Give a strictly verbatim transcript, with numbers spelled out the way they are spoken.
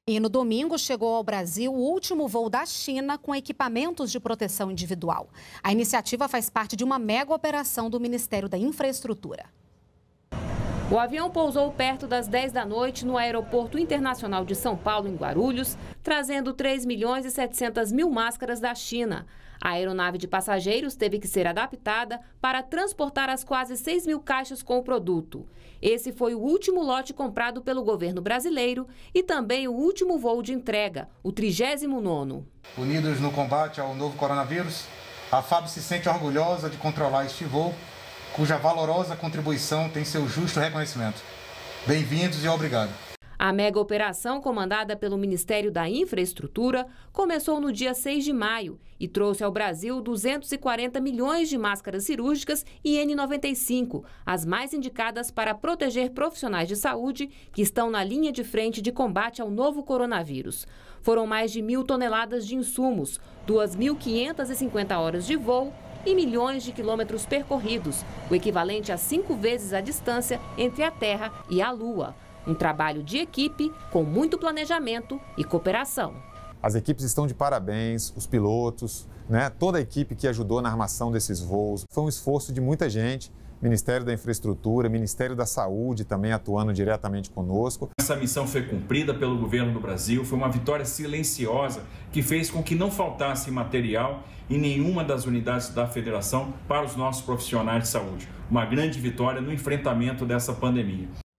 E no domingo chegou ao Brasil o último voo da China com equipamentos de proteção individual. A iniciativa faz parte de uma mega operação do Ministério da Infraestrutura. O avião pousou perto das dez da noite no Aeroporto Internacional de São Paulo, em Guarulhos, trazendo três milhões e setecentas mil máscaras da China. A aeronave de passageiros teve que ser adaptada para transportar as quase seis mil caixas com o produto. Esse foi o último lote comprado pelo governo brasileiro e também o último voo de entrega, o trigésimo nono. Unidos no combate ao novo coronavírus, a F A B se sente orgulhosa de controlar este voo, cuja valorosa contribuição tem seu justo reconhecimento. Bem-vindos e obrigado. A mega operação, comandada pelo Ministério da Infraestrutura, começou no dia seis de maio e trouxe ao Brasil duzentos e quarenta milhões de máscaras cirúrgicas e N noventa e cinco, as mais indicadas para proteger profissionais de saúde que estão na linha de frente de combate ao novo coronavírus. Foram mais de mil toneladas de insumos, duas mil quinhentas e cinquenta horas de voo e milhões de quilômetros percorridos, o equivalente a cinco vezes a distância entre a Terra e a Lua. Um trabalho de equipe com muito planejamento e cooperação. As equipes estão de parabéns, os pilotos, né, toda a equipe que ajudou na armação desses voos. Foi um esforço de muita gente, Ministério da Infraestrutura, Ministério da Saúde também atuando diretamente conosco. Essa missão foi cumprida pelo governo do Brasil, foi uma vitória silenciosa que fez com que não faltasse material em nenhuma das unidades da federação para os nossos profissionais de saúde. Uma grande vitória no enfrentamento dessa pandemia.